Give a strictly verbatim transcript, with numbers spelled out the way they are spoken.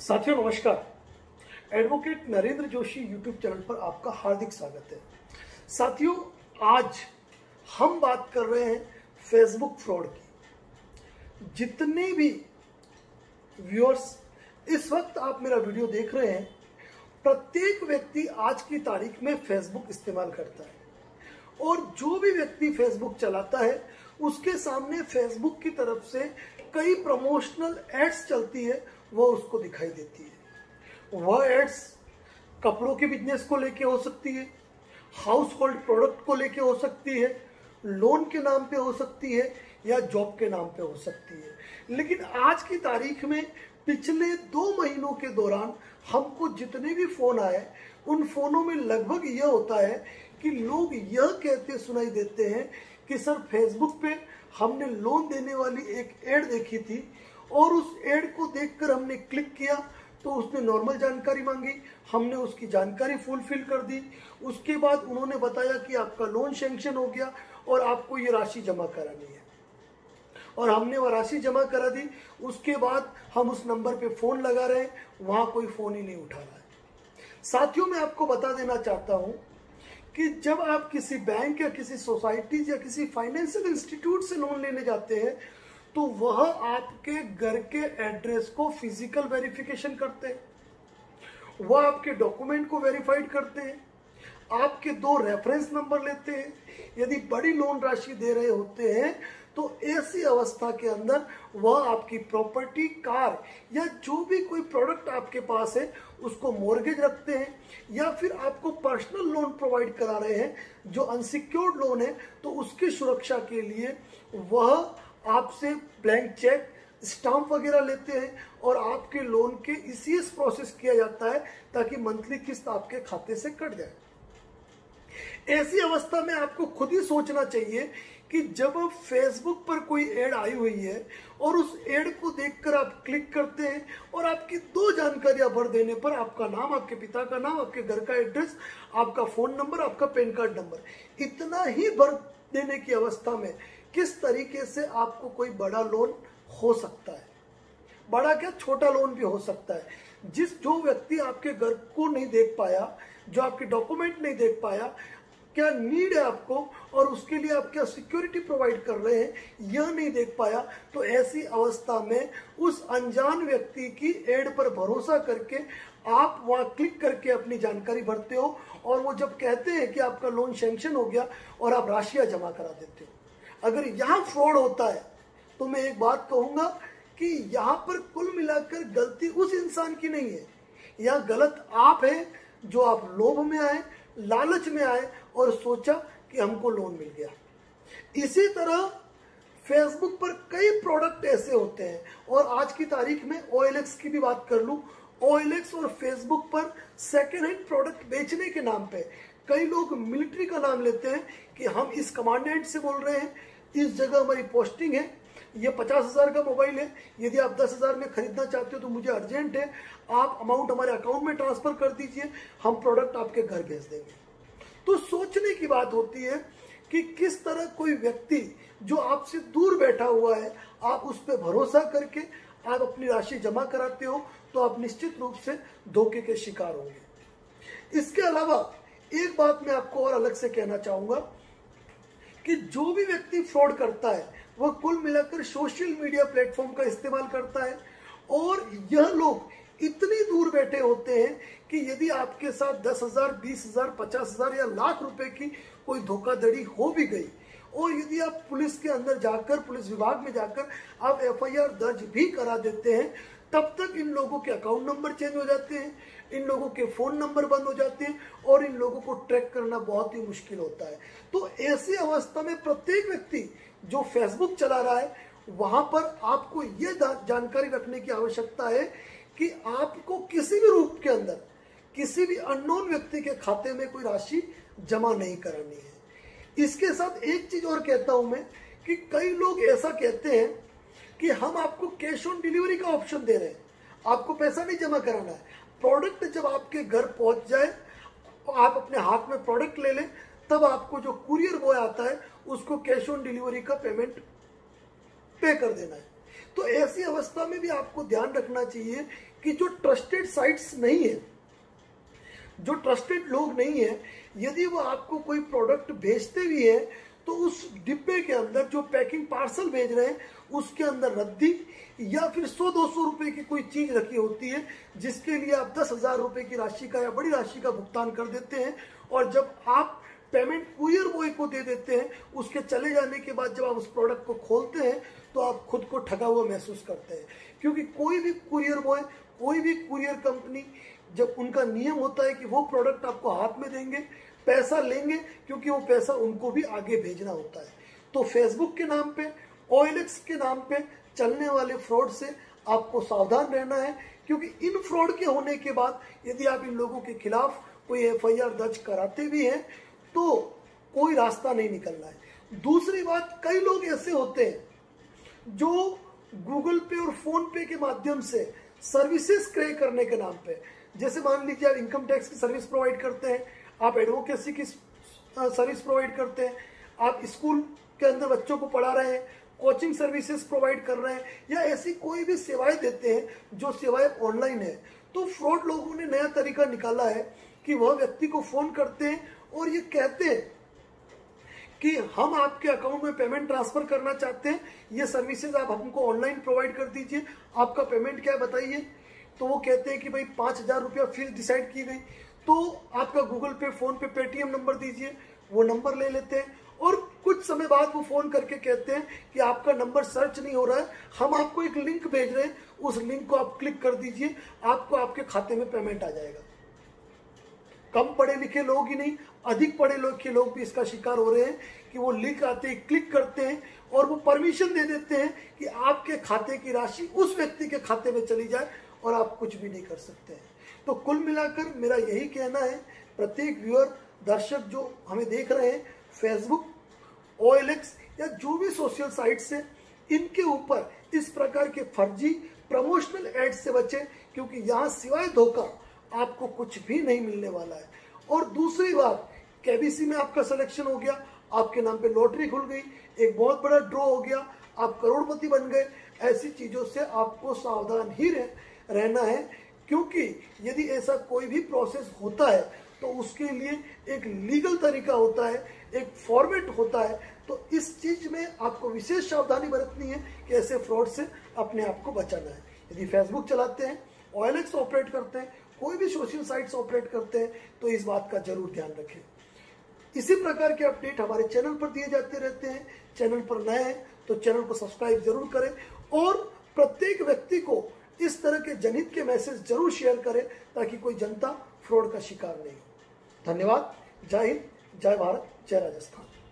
साथियों नमस्कार। Advocate Narendra Joshi YouTube channel पर आपका हार्दिक स्वागत है। साथियों आज हम बात कर रहे हैं फेसबुक फ्रॉड की। जितने भी व्यूअर्स इस वक्त आप मेरा वीडियो देख रहे हैं, प्रत्येक व्यक्ति आज की तारीख में फेसबुक इस्तेमाल करता है और जो भी व्यक्ति फेसबुक चलाता है उसके सामने फेसबुक की तरफ से कई प्रमोशनल एड्स चलती है, वो उसको दिखाई देती है। वह एड्स कपड़ों के बिजनेस को लेके हो सकती है, हाउस होल्ड प्रोडक्ट को लेके हो सकती है, लोन के नाम पे हो सकती है या जॉब के नाम पे हो सकती है। लेकिन आज की तारीख में पिछले दो महीनों के दौरान हमको जितने भी फोन आए उन फोनों में लगभग यह होता है कि लोग यह कहते सुनाई देते हैं कि सर फेसबुक पे हमने लोन देने वाली एक एड देखी थी और उस एड को देखकर हमने क्लिक किया तो उसने नॉर्मल जानकारी मांगी, हमने उसकी जानकारी फुलफिल कर दी। उसके बाद उन्होंने बताया कि आपका लोन सैंक्शन हो गया और आपको ये राशि जमा करानी है और हमने वह राशि जमा करा दी। उसके बाद हम उस नंबर पे फोन लगा रहे हैं, वहां कोई फोन ही नहीं उठा रहा है। साथियों मैं आपको बता देना चाहता हूं कि जब आप किसी बैंक या किसी सोसाइटी या किसी फाइनेंशियल इंस्टीट्यूट से लोन लेने जाते हैं तो वह आपके घर के एड्रेस को फिजिकल वेरिफिकेशन करते हैं, वह आपके डॉक्यूमेंट को वेरीफाइड करते हैं, आपके दो रेफरेंस नंबर लेते हैं। यदि बड़ी लोन राशि दे रहे होते हैं तो ऐसी अवस्था के अंदर वह आपकी प्रॉपर्टी, कार या जो भी कोई प्रोडक्ट आपके पास है उसको मॉर्गेज रखते हैं या फिर आपको पर्सनल लोन प्रोवाइड करा रहे हैं जो अनसिक्योर्ड लोन है, तो उसकी सुरक्षा के लिए वह आपसे ब्लैंक चेक, स्टाम्प वगैरह लेते हैं और आपके लोन के ईसीएस प्रोसेस किया जाता है ताकि मंथली किस्त आपके खाते से कट जाए। ऐसी अवस्था में आपको खुद ही सोचना चाहिए कि जब फेसबुक पर कोई एड आई हुई है और उस एड को देखकर आप क्लिक करते हैं और आपकी दो जानकारियां भर देने पर आपका नाम, आपके पिता का नाम, आपके घर का एड्रेस, आपका फोन नंबर, आपका पैन कार्ड नंबर, इतना ही भर देने की अवस्था में किस तरीके से आपको कोई बड़ा लोन हो सकता है। बड़ा क्या, छोटा लोन भी हो सकता है। जिस जो व्यक्ति आपके घर को नहीं देख पाया, जो आपके डॉक्यूमेंट नहीं देख पाया, क्या नीड है आपको और उसके लिए आप क्या सिक्योरिटी प्रोवाइड कर रहे हैं, यह नहीं देख पाया, तो ऐसी अवस्था में उस अनजान व्यक्ति की एड पर भरोसा करके आप वहां क्लिक करके अपनी जानकारी भरते हो और वो जब कहते हैं कि आपका लोन सैंक्शन हो गया और आप राशियां जमा करा देते हो। अगर यहाँ फ्रॉड होता है तो मैं एक बात कहूंगा कि यहाँ पर कुल मिलाकर गलती उस इंसान की नहीं है, यहाँ गलत आप हैं जो आप लोभ में आए, लालच में आए और सोचा कि हमको लोन मिल गया। इसी तरह फेसबुक पर कई प्रोडक्ट ऐसे होते हैं और आज की तारीख में ओएलएक्स की भी बात कर लूं, ओएलएक्स और फेसबुक पर सेकेंड हैंड प्रोडक्ट बेचने के नाम पे कई लोग मिलिट्री का नाम लेते हैं कि हम इस कमांडेंट से बोल रहे हैं, इस जगह हमारी पोस्टिंग है, ये पचास हजार का मोबाइल है, यदि आप दस हजार में खरीदना चाहते हो तो मुझे अर्जेंट है, आप अमाउंट हमारे अकाउंट में ट्रांसफर कर दीजिए, हम प्रोडक्ट आपके घर भेज देंगे। तो सोचने की बात होती है कि किस तरह कोई व्यक्ति जो आपसे दूर बैठा हुआ है, आप उस पर भरोसा करके आप अपनी राशि जमा कराते हो तो आप निश्चित रूप से धोखे के शिकार होंगे। इसके अलावा एक बात मैं आपको और अलग से कहना चाहूंगा कि जो भी व्यक्ति फ्रॉड करता है वह कुल मिलाकर सोशल मीडिया प्लेटफॉर्म का इस्तेमाल करता है और यह लोग इतनी दूर बैठे होते हैं कि यदि आपके साथ दस हजार, बीस हजार, पचास हजार या लाख रुपए की कोई धोखाधड़ी हो भी गई और यदि आप पुलिस के अंदर जाकर, पुलिस विभाग में जाकर आप एफआईआर दर्ज भी करा देते हैं, तब तक इन लोगों के अकाउंट नंबर चेंज हो जाते हैं, इन लोगों के फोन नंबर बंद हो जाते हैं और इन लोगों को ट्रैक करना बहुत ही मुश्किल होता है। तो ऐसी अवस्था में प्रत्येक व्यक्ति जो फेसबुक चला रहा है वहां पर आपको यह जानकारी रखने की आवश्यकता है कि आपको किसी भी रूप के अंदर किसी भी अननोन व्यक्ति के खाते में कोई राशि जमा नहीं करानी है। इसके साथ एक चीज और कहता हूं मैं कि कई लोग ऐसा कहते हैं कि हम आपको कैश ऑन डिलीवरी का ऑप्शन दे रहे हैं, आपको पैसा नहीं जमा कराना है, प्रोडक्ट जब आपके घर पहुंच जाए आप अपने हाथ में प्रोडक्ट ले लें, तब आपको जो कुरियर बॉय आता है उसको कैश ऑन डिलीवरी का पेमेंट पे कर देना है। तो ऐसी अवस्था में भी आपको ध्यान रखना चाहिए कि जो ट्रस्टेड साइट्स नहीं है, जो ट्रस्टेड लोग नहीं है, यदि वो आपको कोई प्रोडक्ट भेजते भी है तो उस डिब्बे के अंदर जो पैकिंग पार्सल भेज रहे हैं उसके अंदर रद्दी या फिर सौ दो सौ रुपए की कोई चीज रखी होती है, जिसके लिए आप दस हजार रुपए की राशि का या बड़ी राशि का भुगतान कर देते हैं। और जब आप पेमेंट कुरियर बॉय को दे देते हैं, उसके चले जाने के बाद जब आप उस प्रोडक्ट को खोलते हैं तो आप खुद को ठगा हुआ महसूस करते हैं। क्योंकि कोई भी कुरियर बॉय, कोई भी कुरियर कंपनी, जब उनका नियम होता है कि वो प्रोडक्ट आपको हाथ में देंगे, पैसा लेंगे, क्योंकि वो पैसा उनको भी आगे भेजना होता है। तो फेसबुक के नाम पे, ओ एल एक्स के नाम पे चलने वाले फ्रॉड से आपको सावधान रहना है, क्योंकि इन फ्रॉड के होने के बाद यदि आप इन लोगों के खिलाफ कोई एफ आई आर दर्ज कराते भी हैं तो कोई रास्ता नहीं निकलना है। दूसरी बात, कई लोग ऐसे होते हैं जो गूगल पे और फोन पे के माध्यम से सर्विसेज क्रय करने के नाम पे, जैसे मान लीजिए आप इनकम टैक्स की सर्विस प्रोवाइड करते हैं, आप एडवोकेसी की सर्विस प्रोवाइड करते हैं, आप स्कूल के अंदर बच्चों को पढ़ा रहे हैं, कोचिंग सर्विसेज प्रोवाइड कर रहे हैं, या ऐसी कोई भी सेवाएं देते हैं जो सेवाएं ऑनलाइन है, तो फ्रॉड लोगों ने नया तरीका निकाला है कि वह व्यक्ति को फोन करते हैं और ये कहते हैं कि हम आपके अकाउंट में पेमेंट ट्रांसफर करना चाहते हैं, ये सर्विसेज आप हमको ऑनलाइन प्रोवाइड कर दीजिए, आपका पेमेंट क्या है बताइए। तो वो कहते हैं कि भाई पांच हजार रुपया फीस डिसाइड की गई, तो आपका गूगल पे, फोन पे, पेटीएम नंबर दीजिए। वो नंबर ले लेते हैं और कुछ समय बाद वो फोन करके कहते हैं कि आपका नंबर सर्च नहीं हो रहा है, हम आपको एक लिंक भेज रहे हैं, उस लिंक को आप क्लिक कर दीजिए, आपको आपके खाते में पेमेंट आ जाएगा। कम पढ़े लिखे लोग ही नहीं, अधिक पढ़े लिखे लोग भी इसका शिकार हो रहे हैं कि वो लिंक आते ही क्लिक करते हैं और वो परमिशन दे देते हैं कि आपके खाते की राशि उस व्यक्ति के खाते में चली जाए और आप कुछ भी नहीं कर सकते हैं। तो कुल मिलाकर मेरा यही कहना है, प्रत्येक व्यूअर, दर्शक जो हमें देख रहे हैं, फेसबुक, ओ एल एक्स या जो भी सोशल साइट्स है, इनके ऊपर इस प्रकार के फर्जी प्रमोशनल एड से बचें, क्योंकि यहाँ सिवाय धोखा आपको कुछ भी नहीं मिलने वाला है। और दूसरी बात, के बी सी में आपका सिलेक्शन हो गया, आपके नाम पे लॉटरी खुल गई, एक बहुत बड़ा ड्रॉ हो गया, आप करोड़पति बन गए, ऐसी चीजों से आपको सावधान ही रह, रहना है। क्योंकि यदि ऐसा कोई भी प्रोसेस होता है तो उसके लिए एक लीगल तरीका होता है, एक फॉर्मेट होता है। तो इस चीज में आपको विशेष सावधानी बरतनी है कि ऐसे फ्रॉड से अपने आप को बचाना है। यदि फेसबुक चलाते हैं, ओ एल एक्स ऑपरेट करते हैं, कोई भी सोशल साइट्स ऑपरेट करते हैं, तो इस बात का जरूर ध्यान रखें। इसी प्रकार के अपडेट हमारे चैनल पर दिए जाते रहते हैं। चैनल पर नए हैं तो चैनल को सब्सक्राइब जरूर करें और प्रत्येक व्यक्ति को इस तरह के जनहित के मैसेज जरूर शेयर करें ताकि कोई जनता फ्रॉड का शिकार नहीं हो। धन्यवाद। जय हिंद, जय भारत, जय राजस्थान।